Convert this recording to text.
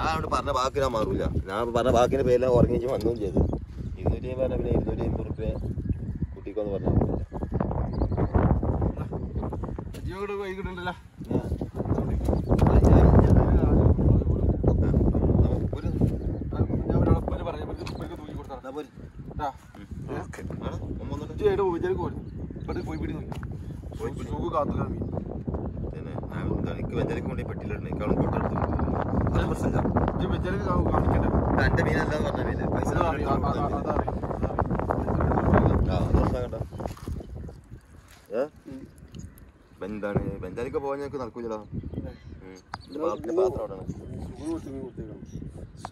അവിടെ പറഞ്ഞ വാക്ക് ഞാൻ മാറൂല. ഞാൻ പറഞ്ഞ വാക്കിന്റെ പേരിലാണ് ഉറങ്ങി വന്നും ചെയ്തു. 250 പറഞ്ഞ പിന്നെ 250 റുപ്യ കുട്ടിക്കൊന്ന് പറഞ്ഞാൽ എനിക്ക് വെഞ്ചലിക്ക് വേണ്ടി പെട്ടിയിലുണ്ട്. എനിക്ക് കൊട്ടെടുത്തു പ്രശ്നമില്ല. എന്റെ മീനല്ലാന്ന് പറഞ്ഞ മീന് പൈസ എന്താണ് ബെഞ്ചാലിക്ക് പോകാൻ ഞങ്ങൾക്ക് നടക്കൂലോ. പാത്രം അവിടെ